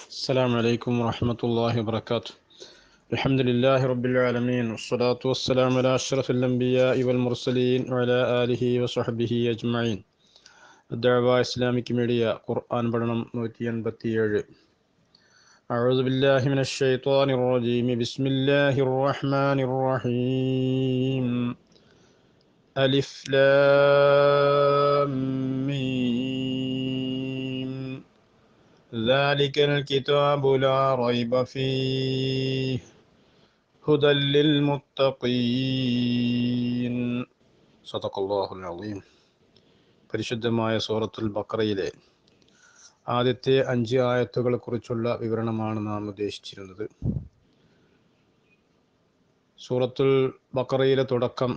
السلام عليكم ورحمة الله وبركاته. الحمد لله رب العالمين والصلاة والسلام على أشرف الأنبياء والمرسلين وعلى آله وصحبه أجمعين. الدعوة إسلامك ميديا قرآن بدنم 187. أعوذ بالله من الشيطان الرجيم. بسم الله الرحمن الرحيم. ألف لام ميم. ذلك الكتاب لا ريب فيه هدى للمتقين. صدق الله العظيم. പരിശുദ്ധമായ സൂറത്തുൽ ബഖറയിലെ ആദ്യത്തെ 5 ആയത്തുകളെ കുറിച്ചുള്ള വിവരണമാണ് നാം ഉദ്ദേശിച്ചിരുന്നത്. സൂറത്തുൽ ബഖറയിലെ തുടക്കം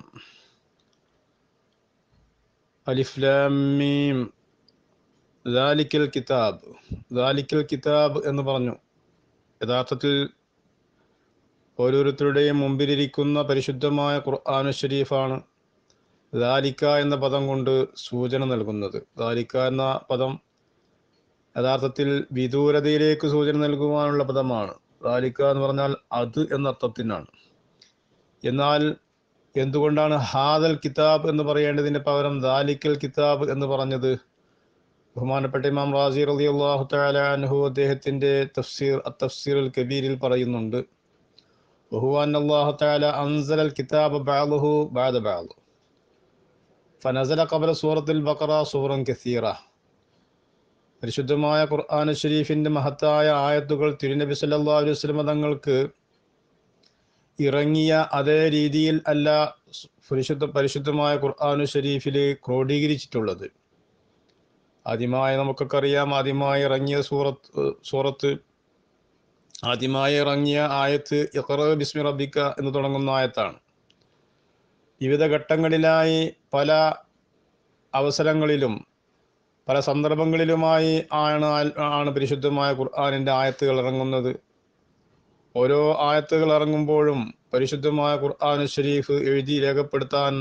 അലിഫ് ലാം മീം ദാലിക്കൽ കിതാബ് എന്ന് പറഞ്ഞു. യഥാർത്ഥത്തിൽ ഓരോരുത്തരുടെയും മുമ്പിലിരിക്കുന്ന പരിശുദ്ധമായ ഖുർആനുൽ ഷരീഫാണ് ദാലിക്ക എന്ന പദം കൊണ്ട് സൂചന നൽകുന്നത്. ദാലിക്ക എന്ന പദം യഥാർത്ഥത്തിൽ വിദൂരതയിലേക്ക് സൂചന നൽകുവാനുള്ള പദമാണ്. ദാലിക്ക എന്ന് പറഞ്ഞാൽ അത് എന്ന അർത്ഥത്തിനാണ്. എന്നാൽ എന്തുകൊണ്ടാണ് ഹാദൽ കിതാബ് എന്ന് പറയേണ്ടതിന് പകരം ദാലിക്കൽ കിതാബ് എന്ന് പറഞ്ഞത്? ബഹുമാനപ്പെട്ട ഇമാം റാസി റളിയല്ലാഹു തആല അൻഹു അദ്ദേഹത്തിന്റെ തഫ്സീറുൽ കബീരിൽ പറയുന്നുണ്ട്, വഹുവ അന്നല്ലാഹു തആല അൻസലൽ കിതാബ ബഅദഹു ബഅദ ബഅദ് ഫനസല ഖബ്ല സൂറത്തുൽ ബഖറ സൂറൻ കസീറ. പരിശുദ്ധമായ ഖുർആനുൽ ഷരീഫിന്റെ മഹത്തായ ആയത്തുകൾ തിരുനബി സല്ലല്ലാഹു അലൈഹി വസല്ലം തങ്ങൾക്ക് ഇറങ്ങിയ അതേ രീതിയിൽ അല്ല പരിശുദ്ധമായ ഖുർആനുൽ ഷരീഫിൽ ക്രോഡീകരിച്ചിട്ടുള്ളത്. ആദ്യമായി നമുക്കൊക്കെ അറിയാം, ആദ്യമായി ഇറങ്ങിയ ആയത്ത് ഇഖ്റ ബിസ്മി റബ്ബിക എന്ന് തുടങ്ങുന്ന ആയത്താണ്. വിവിധ ഘട്ടങ്ങളിലായി പല അവസരങ്ങളിലും പല സന്ദർഭങ്ങളിലുമായി ആണ് പരിശുദ്ധമായ ഖുർആനിൻ്റെ ആയത്തുകൾ ഇറങ്ങുന്നത്. ഓരോ ആയത്തുകൾ ഇറങ്ങുമ്പോഴും പരിശുദ്ധമായ ഖുർആനുൽ ഷരീഫ് എഴുതി രേഖപ്പെടുത്താൻ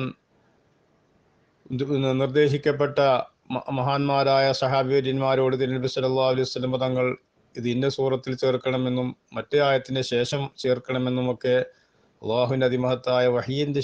നിർദ്ദേശിക്കപ്പെട്ട മഹാന്മാരായ സഹാബിമാരോട് നബി സല്ലല്ലാഹു അലൈഹി വസല്ലം തങ്ങൾ ഇത് ഇന്ന സൂറത്തിൽ ചേർക്കണമെന്നും മറ്റേ ആയത്തിന് ശേഷം ചേർക്കണമെന്നും ഒക്കെ അള്ളാഹുവിൻ്റെ അതിമഹത്തായ വഹീൻ്റെ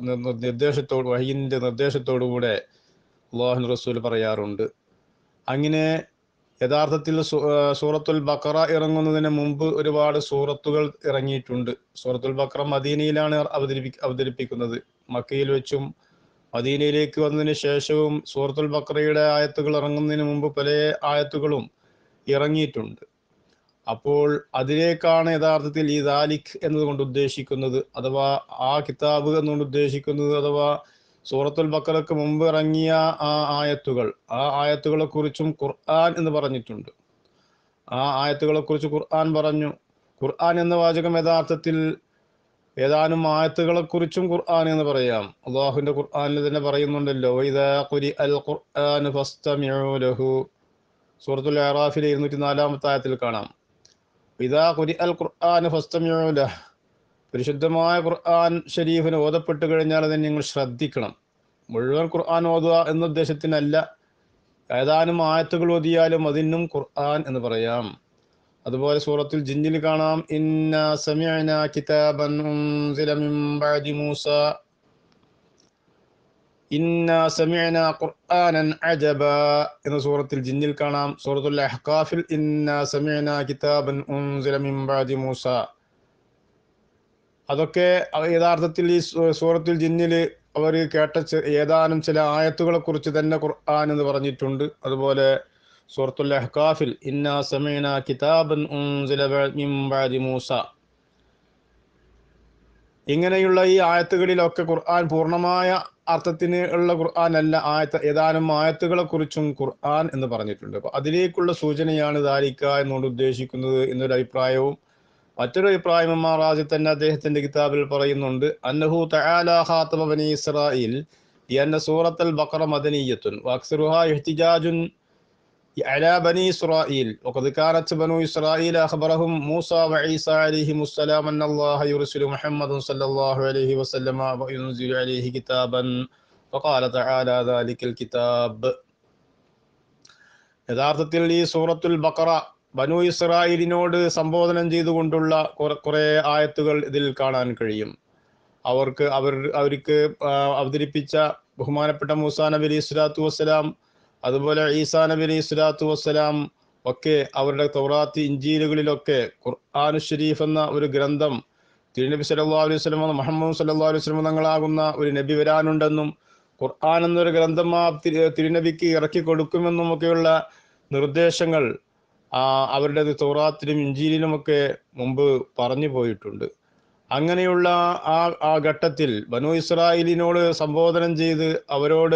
നിർദ്ദേശത്തോടുകൂടെ അള്ളാഹുവിൻ്റെ റസൂൽ പറയാറുണ്ട്. അങ്ങനെ യഥാർത്ഥത്തിൽ സൂറത്തുൽ ബഖറ ഇറങ്ങുന്നതിന് മുമ്പ് ഒരുപാട് സൂറത്തുകൾ ഇറങ്ങിയിട്ടുണ്ട്. സൂറത്തുൽ ബഖറ മദീനയിലാണ് അവതരിപ്പിക്കുന്നത്. മക്കയിൽ വെച്ചും മദീനയിലേക്ക് വന്നതിന് ശേഷവും സൂറത്തുൽ ബഖറയുടെ ആയത്തുകൾ ഇറങ്ങുന്നതിന് മുമ്പ് പല ആയത്തുകളും ഇറങ്ങിയിട്ടുണ്ട്. അപ്പോൾ അതിലേക്കാണ് യഥാർത്ഥത്തിൽ ഈ ദാലിക് എന്നതുകൊണ്ട് ഉദ്ദേശിക്കുന്നത്, അഥവാ ആ കിതാബ് എന്നുകൊണ്ട് ഉദ്ദേശിക്കുന്നത്, അഥവാ സൂറത്തുൽ ബഖറയ്ക്ക് മുമ്പ് ഇറങ്ങിയ ആ ആയത്തുകളെ കുറിച്ചും ഖുർആൻ എന്ന് പറഞ്ഞിട്ടുണ്ട്. ആ ആയത്തുകളെ കുറിച്ച് ഖുർആൻ പറഞ്ഞു. ഖുർആൻ എന്ന വാചകം യഥാർത്ഥത്തിൽ ഏതാനും ആയത്തുകളെ കുറിച്ചും ഖുർആൻ എന്ന് പറയാം. അള്ളാഹുവിന്റെ ഖുർആനിൽ തന്നെ പറയുന്നുണ്ടല്ലോ, വഇദാ ഖുരിഅൽ ഖുർആനു ഫസ്തമിഉ ലഹു. സൂറത്തുൽ അറാഫിലെ 204 ആയത്തിൽ കാണാം, വഇദാ ഖുരിഅൽ ഖുർആനു ഫസ്തമിഉ ലഹു. പരിശുദ്ധമായ ഖുർആൻ ഷരീഫിന് ഓതപ്പെട്ട് കഴിഞ്ഞാൽ അതിന് നിങ്ങൾ ശ്രദ്ധിക്കണം. മുഴുവൻ ഖുർആൻ ഓതുക എന്ന ഉദ്ദേശത്തിനല്ല, ഏതാനും ആയത്തുകൾ ഓതിയാലും അതിനും ഖുർആൻ എന്ന് പറയാം. അതുപോലെ സൂറത്തുൽ ജിന്നിൽ കാണാം, ഇന്നാ സമിഅനാ കിതാബൻ ഉൻസില മിൻ ബഅദി മൂസ ഇന്നാ സമിഅനാ ഖുർആനൻ അജബാ എന്ന സൂറത്തുൽ ജിന്നിൽ കാണാം. സൂറത്തുൽ അഹ്ഖാഫിൽ ഇന്നാ സമിഅനാ കിതാബൻ ഉൻസില മിൻ ബഅദി മൂസ. അതൊക്കെ യഥാർത്ഥത്തിൽ ഈ സൂറത്തുൽ ജിന്നിൽ അവർ കേട്ട ഏതാനും ചില ആയത്തുകളെ കുറിച്ച് തന്നെ ഖുർആൻ എന്ന് പറഞ്ഞിട്ടുണ്ട്. അതുപോലെ സൂറത്തുൽ അഹ്ഖാഫിൽ ഇന്നാ സമീനാ കിതാബൻ ഉൻസില മിൻ ബഅദി മൂസ. ഇങ്ങനെയുള്ള ഈ ആയത്തുകളിലൊക്കെ ഖുർആൻ പൂർണ്ണമായ അർത്ഥത്തിന് ഉള്ള ഖുർആൻ അല്ല, ഏതാനും ആയത്തുകളെ കുറിച്ചും ഖുർആൻ എന്ന് പറഞ്ഞിട്ടുണ്ട്. അപ്പൊ അതിലേക്കുള്ള സൂചനയാണ് ദാലിക എന്നുകൊണ്ട് ഉദ്ദേശിക്കുന്നത് എന്നൊരു അഭിപ്രായവും, മറ്റൊരു അഭിപ്രായം ഇമാം റാസി തന്നെ അദ്ദേഹത്തിന്റെ കിതാബിൽ പറയുന്നുണ്ട്, അന്നഹു തആല ഖാതബ ബനി ഇസ്രായീൽ ലിഅന്ന സൂറത്തുൽ ബഖറ മദനിയ്യത്തുൻ വഅക്സറുഹാ ഇഹ്തിജാജുൻ അലാ ബനി ഇസ്രായീൽ വഖദ് കാനത് ബനു ഇസ്രായീൽ അഖബറഹും മൂസ വഈസ അലൈഹിമുസ്സലാം അന്നല്ലാഹ യുർസിലു മുഹമ്മദൻ സല്ലല്ലാഹു അലൈഹി വസല്ലമ വയുൻസിലു അലൈഹി കിതാബൻ ഫഖാല തആല ദാലിക്കൽ കിതാബ്. യഥാർത്ഥത്തിൽ ഈ സൂറത്തുൽ ബഖറ ബനു ഇസ്രായേലിനോട് സംബോധനം ചെയ്തുകൊണ്ടുള്ള കുറെ ആയത്തുകൾ ഇതിൽ കാണാൻ കഴിയും. അവർക്ക് അവതരിപ്പിച്ച ബഹുമാനപ്പെട്ട മൂസാ നബി അലൈഹി സ്വലാത്തു വസ്സലാം, അതുപോലെ ഈസാ നബി അലൈഹി സ്വലാത്തു വസ്സലാം ഒക്കെ അവരുടെ തൗറാത്ത് ഇഞ്ചീലുകളിലൊക്കെ ഖുർആൻ ഷരീഫ് എന്ന ഒരു ഗ്രന്ഥം തിരുനബി സല്ലല്ലാഹു അലൈഹി വസല്ലം മുഹമ്മദ് സല്ലല്ലാഹു അലൈഹി വസല്ലം തങ്ങളാകുന്ന ഒരു നബി വരാനുണ്ടെന്നും ഖുർആൻ എന്നൊരു ഗ്രന്ഥം തിരുനബിക്ക് ഇറക്കി കൊടുക്കുമെന്നും ഒക്കെയുള്ള നിർദ്ദേശങ്ങൾ അവരുടെ തൗറാത്തിലും ഇഞ്ചീലിലുമൊക്കെ മുമ്പ് പറഞ്ഞു പോയിട്ടുണ്ട്. അങ്ങനെയുള്ള ആ ഘട്ടത്തിൽ ബനു ഇസ്രായേലിനോട് സംബോധനം ചെയ്ത് അവരോട്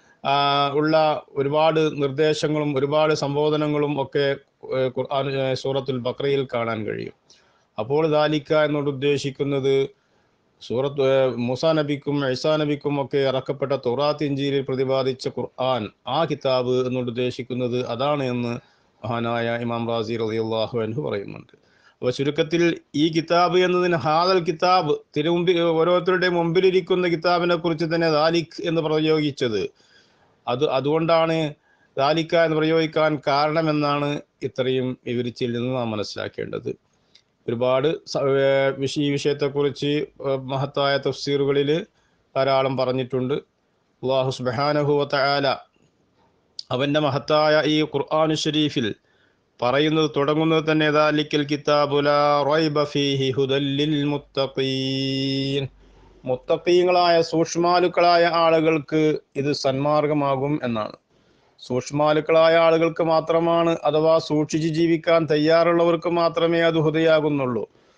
ഉള്ള ഒരുപാട് നിർദ്ദേശങ്ങളും ഒരുപാട് സംബോധനങ്ങളും ഒക്കെ ഖുർആൻ സൂറത്തുൽ ബഖറയിൽ കാണാൻ കഴിയും. അപ്പോൾ ദാലിക എന്നോട് ഉദ്ദേശിക്കുന്നത് സൂറത്ത് മൂസാ നബിക്കും ഈസാ നബിക്കും ഒക്കെ ഇറക്കപ്പെട്ട തൗറാത്ത് ഇഞ്ചീലിൽ പ്രതിപാദിച്ച ഖുർആൻ, ആ കിതാബ് എന്നോട് ഉദ്ദേശിക്കുന്നത് അതാണ് എന്ന് മഹാനായ ഇമാം റാസി റളിയല്ലാഹു അൻഹു പറയുന്നുണ്ട്. അപ്പോൾ ചുരുക്കത്തിൽ ഈ കിതാബ് എന്നതിന് ഹാദൽ കിതാബ് തിരുമുമ്പിൽ ഓരോരുത്തരുടെ മുമ്പിലിരിക്കുന്ന കിതാബിനെ കുറിച്ച് തന്നെ ദാലിക് എന്ന് പ്രയോഗിച്ചത്. അതുകൊണ്ടാണ് ദാലിക എന്ന് പ്രയോഗിക്കാൻ കാരണമെന്നാണ് ഇത്രയും വിവരിച്ചിൽ നിന്ന് നാം മനസ്സിലാക്കേണ്ടത്. ഒരുപാട് ഈ വിഷയത്തെക്കുറിച്ച് മഹത്തായ തഫ്സീറുകളിൽ ധാരാളം പറഞ്ഞിട്ടുണ്ട്. അല്ലാഹു സുബ്ഹാനഹു വ തആല അവൻ്റെ മഹത്തായ ഈ ഖുർആൻ ഷരീഫിൽ പറയുന്നത് തുടങ്ങുന്നത് തന്നെ ദാലിക്കൽ കിതാബു ലാ റൈബ ഫീഹി ഹുദൽ ലിൽ മുത്തഖീൻ, മുത്തഖീങ്ങളായ സൂക്ഷ്മാലുക്കളായ ആളുകൾക്ക് ഇത് സന്മാർഗമാകും എന്നാണ്. സൂക്ഷ്മാലുക്കളായ ആളുകൾക്ക് മാത്രമാണ്, അഥവാ സൂക്ഷിച്ച് ജീവിക്കാൻ തയ്യാറുള്ളവർക്ക് മാത്രമേ അത് ഹുദയാകുന്നുള്ളൂ.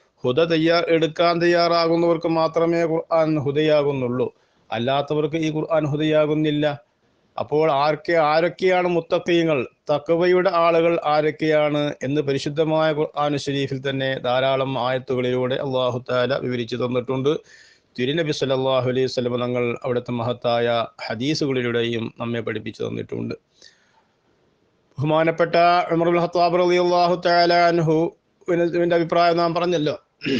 എടുക്കാൻ തയ്യാറാകുന്നവർക്ക് മാത്രമേ ഖുർആൻ ഹുദയാകുന്നുള്ളൂ. അല്ലാത്തവർക്ക് ഈ ഖുർആൻ ഹുദയാകുന്നില്ല. അപ്പോൾ ആരൊക്കെയാണ് മുത്തഖീങ്ങൾ, തഖ്വയുടെ ആളുകൾ ആരൊക്കെയാണ് എന്ന് പരിശുദ്ധമായ ഖുർആൻ ഷരീഫിൽ തന്നെ ധാരാളം ആയത്തുകളിലൂടെ അല്ലാഹു തആല വിവരിച്ചു തന്നിട്ടുണ്ട്. തിരുനബി സല്ലല്ലാഹു അലൈഹി വസല്ലം തങ്ങൾ അവിടുത്തെ മഹത്തായ ഹദീസുകളിലൂടെയും നമ്മെ പഠിപ്പിച്ചു തന്നിട്ടുണ്ട്. ബഹുമാനപ്പെട്ട ഉമർ ഇബ്നുൽ ഖത്താബ് റളിയല്ലാഹു തആല അൻഹു ന്റെ അഭിപ്രായം നാം പറഞ്ഞല്ലോ.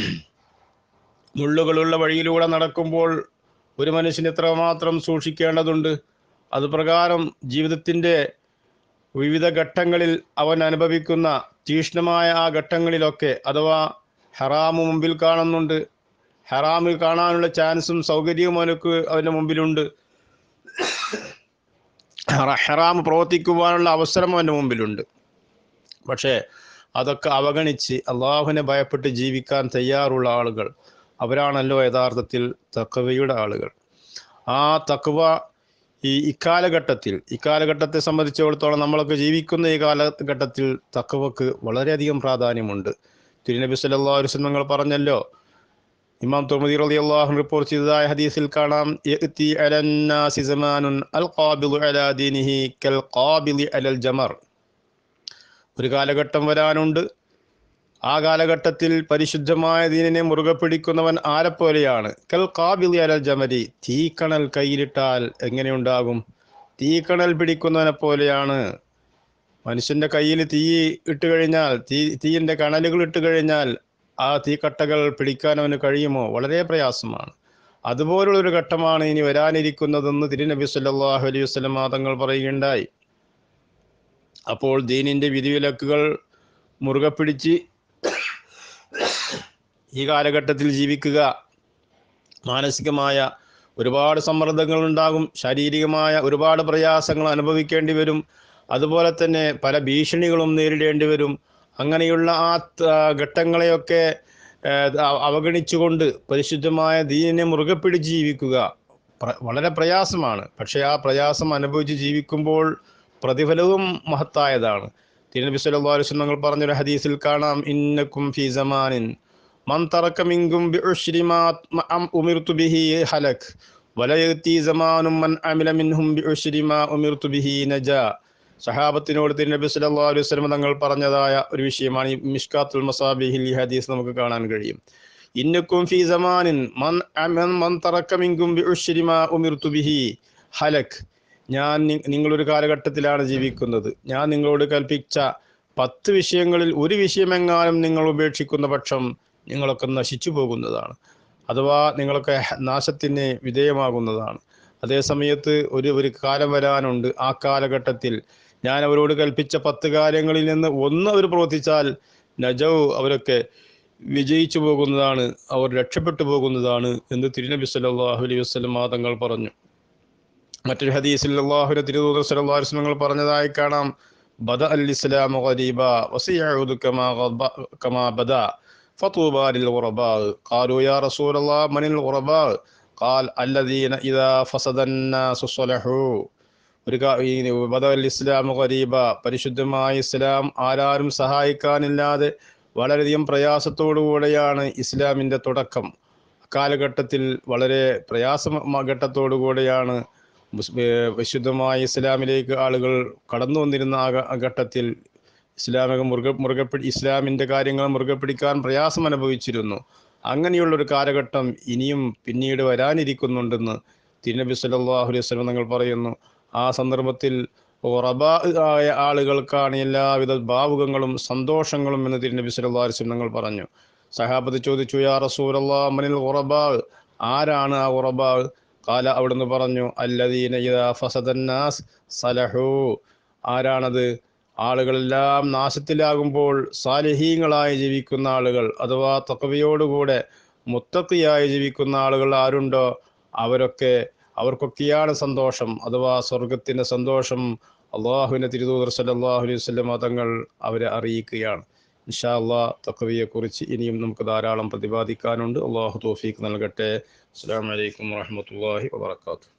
മുള്ളുകളുള്ള വഴിയിലൂടെ നടക്കുമ്പോൾ ഒരു മനുഷ്യന് എത്രമാത്രം സൂക്ഷിക്കേണ്ടതുണ്ട്. അതുപ്രകാരം ജീവിതത്തിൻ്റെ വിവിധ ഘട്ടങ്ങളിൽ അവൻ അനുഭവിക്കുന്ന തീക്ഷ്ണമായ ആ ഘട്ടങ്ങളിലൊക്കെ, അഥവാ ഹറാമ് മുമ്പിൽ കാണുന്നുണ്ട്, ഹറാമിൽ കാണാനുള്ള ചാൻസും സൗകര്യവും അവൻ്റെ മുമ്പിലുണ്ട്, ഹറാം പ്രവർത്തിക്കുവാനുള്ള അവസരം അവൻ്റെ മുമ്പിലുണ്ട്. പക്ഷേ അതൊക്കെ അവഗണിച്ച് അള്ളാഹുവിനെ ഭയപ്പെട്ട് ജീവിക്കാൻ തയ്യാറുള്ള ആളുകൾ അവരാണല്ലോ യഥാർത്ഥത്തിൽ തഖ്വയുടെ ആളുകൾ. ആ തഖ്വ ഇക്കാലഘട്ടത്തെ സംബന്ധിച്ചിടത്തോളം നമ്മളൊക്കെ ജീവിക്കുന്ന ഈ കാലഘട്ടത്തിൽ തഖ്വക്ക് വളരെയധികം പ്രാധാന്യമുണ്ട്. തിരുനബി സല്ലല്ലാഹു അലൈഹി വസല്ലം പറഞ്ഞല്ലോ, ഇമാം തുർമുദി റളിയല്ലാഹു അൻഹു റിപ്പോർട്ട് ചെയ്തതായ ഹദീസിൽ കാണാം, യഅതി അലന്നാസി സമാനുൻ അൽ ഖാബിദു അലാ ദീനിഹി കൽ ഖാബിദി അലൽ ജമർ. ഒരു കാലഘട്ടം വരാനുണ്ട്, ആ കാലഘട്ടത്തിൽ പരിശുദ്ധമായ ദീനിനെ മുറുകെ പിടിക്കുന്നവൻ ആരെപ്പോലെയാണ്? കൽ ഖാബിദി അലൽ ജമരി, തീക്കണൽ കയ്യിലിട്ടാൽ എങ്ങനെയുണ്ടാകും? തീക്കണൽ പിടിക്കുന്നവനെ പോലെയാണ്. മനുഷ്യന്റെ കയ്യിൽ തീ ഇട്ട് കഴിഞ്ഞാൽ, തീയിൻ്റെ കണലുകൾ ഇട്ട് കഴിഞ്ഞാൽ ആ തീക്കട്ടകൾ പിടിക്കാൻ അവന് കഴിയുമോ? വളരെ പ്രയാസമാണ്. അതുപോലുള്ളൊരു ഘട്ടമാണ് ഇനി വരാനിരിക്കുന്നതെന്ന് തിരുനബി സല്ലല്ലാഹു അലൈഹി വസല്ലം തങ്ങൾ പറയുകയുണ്ടായി. അപ്പോൾ ദീനിൻ്റെ വിധിവിലക്കുകൾ മുറുകെ പിടിച്ച് ഈ കാലഘട്ടത്തിൽ ജീവിക്കുക. മാനസികമായ ഒരുപാട് സമ്മർദ്ദങ്ങൾ ഉണ്ടാകും, ശാരീരികമായ ഒരുപാട് പ്രയാസങ്ങൾ അനുഭവിക്കേണ്ടി വരും, അതുപോലെ തന്നെ പല ഭീഷണികളും നേരിടേണ്ടി വരും. അങ്ങനെയുള്ള ആ ഘട്ടങ്ങളെയൊക്കെ അവഗണിച്ചുകൊണ്ട് പരിശുദ്ധമായ ദീനിനെ മുറുകെ പിടിച്ച് ജീവിക്കുക വളരെ പ്രയാസമാണ്. പക്ഷേ ആ പ്രയാസം അനുഭവിച്ച് ജീവിക്കുമ്പോൾ പ്രതിഫലവും മഹത്തായതാണ്. തിരുനബി സല്ലല്ലാഹു അലൈഹി വസല്ലം തങ്ങൾ പറഞ്ഞൊരു ഹദീസിൽ കാണാം, ഇന്നക്കും ഫീ സമാനിൻ മൻ തറക മിൻകും ബിഉശ്രി മാ ഉമിർതു ബിഹി ഹലക് വലയതി സമാനും മൻ അമില മിൻഹും ബിഉശ്രി മാ ഉമിർതു ബിഹി നജാ. സഹാബത്തിനോട് തിരുനബി സല്ലല്ലാഹു അലൈഹി വസല്ലം തങ്ങൾ പറഞ്ഞതായ ഒരു വിഷയമാണ്. ഈ മിഷ്കാത്തുൽ മസാബിഹിൽ ഈ ഹദീസ് നമുക്ക് കാണാൻ കഴിയും. ഇന്നക്കും ഫീ സമാനിൻ മൻ തറക മിൻകും ബിഉശ്രി മാ ഉമിർതു ബിഹി ഹലക്. നിങ്ങളൊരു കാലഘട്ടത്തിലാണ് ജീവിക്കുന്നത്. ഞാൻ നിങ്ങളോട് കൽപ്പിച്ച 10 വിഷയങ്ങളിൽ ഒരു വിഷയമെങ്ങാനും നിങ്ങൾ ഉപേക്ഷിക്കുന്ന പക്ഷം നിങ്ങളൊക്കെ നശിച്ചു പോകുന്നതാണ്, അഥവാ നിങ്ങളൊക്കെ നാശത്തിന് വിധേയമാകുന്നതാണ്. അതേ സമയത്ത് ഒരു കാലം വരാനുണ്ട്, ആ കാലഘട്ടത്തിൽ ഞാൻ അവരോട് കൽപ്പിച്ച 10 കാര്യങ്ങളിൽ നിന്ന് ഒന്ന് അവർ പ്രവർത്തിച്ചാൽ നജൗ അവരൊക്കെ വിജയിച്ചു പോകുന്നതാണ്, അവർ രക്ഷപ്പെട്ടു പോകുന്നതാണ് എന്ന് തിരുനബി സല്ലല്ലാഹു അലൈഹി വസല്ലം തങ്ങൾ പറഞ്ഞു. മറ്റൊരു ഹദീസിൽ അല്ലാഹുവിന്റെ തിരുദൂതർ സല്ലല്ലാഹു അലൈഹി വസല്ലം പറഞ്ഞതായി കാണാം, ബദ അൽ ഇസ്ലാമു ഗരീബ വസയഉദു കമാ ബദ ഫതൂബാ ലിൽ ഗുറബാ ഖാലു യാ റസൂലല്ലാഹ് മനിൽ ഗുറബാ ഖാൽ അല്ലദീന ഇദാ ഫസദൻ നാസു സ്വലഹു. ബദ അൽ ഇസ്ലാമു ഗരീബ, പരിശുദ്ധമായ ഇസ്ലാം ആരാരും സഹായിക്കാനില്ലാതെ വളരെയധികം പ്രയാസത്തോടുകൂടെയാണ് ഇസ്ലാമിൻ്റെ തുടക്കം. കാലഘട്ടത്തിൽ വളരെ ഘട്ടത്തോടുകൂടെയാണ് വിശുദ്ധമായ ഇസ്ലാമിലേക്ക് ആളുകൾ കടന്നു വന്നിരുന്ന ആ ഘട്ടത്തിൽ ഇസ്ലാമിൻ്റെ കാര്യങ്ങൾ മുറുകെ പിടിക്കാൻ പ്രയാസം അനുഭവിച്ചിരുന്നു. അങ്ങനെയുള്ളൊരു കാലഘട്ടം ഇനിയും പിന്നീട് വരാനിരിക്കുന്നുണ്ടെന്ന് തിരുനബി സല്ലല്ലാഹു അലൈഹി വസല്ലം തങ്ങൾ പറയുന്നു. ആ സന്ദർഭത്തിൽ ഖുറബാ ആയ ആളുകൾക്കാണ് എല്ലാവിധ ഭാവുകങ്ങളും സന്തോഷങ്ങളും എന്ന് തിരുനബി സല്ലല്ലാഹു അലൈഹി വസല്ലം തങ്ങൾ പറഞ്ഞു. സഹാബത്ത് ചോദിച്ചു, യാ റസൂലല്ലാഹ് മനിൽ ഖുറബാ, ആരാണ് ആ ഖുറബാ? ഖാല, അവിടുന്ന് പറഞ്ഞു, അല്ലദീന ഇദാ ഫസദൻ നാസ് സലഹു. ആരാണത്? ആളുകളെല്ലാം നാശത്തിലാകുമ്പോൾ സാലിഹീങ്ങളായി ജീവിക്കുന്ന ആളുകൾ, അഥവാ തഖ്വയോടുകൂടെ മുത്തഖിയായി ജീവിക്കുന്ന ആളുകൾ ആരുണ്ടോ അവർക്കൊക്കെയാണ് സന്തോഷം, അഥവാ സ്വർഗത്തിന്റെ സന്തോഷം. അള്ളാഹുവിന്റെ തിരുദൂതർ സല്ലല്ലാഹു അലൈഹി വസല്ലം തങ്ങൾ അവരെ അറിയിക്കുകയാണ്. ഇൻഷാ അല്ലാഹ് തഖ്വയെക്കുറിച്ച് ഇനിയും നമുക്ക് ധാരാളം പ്രതിപാദിക്കാനുണ്ട്. അള്ളാഹു തൗഫീഖ് നൽകട്ടെ. അസ്സലാമു അലൈക്കും വറഹ്മത്തുള്ളാഹി വബറകാതുഹു.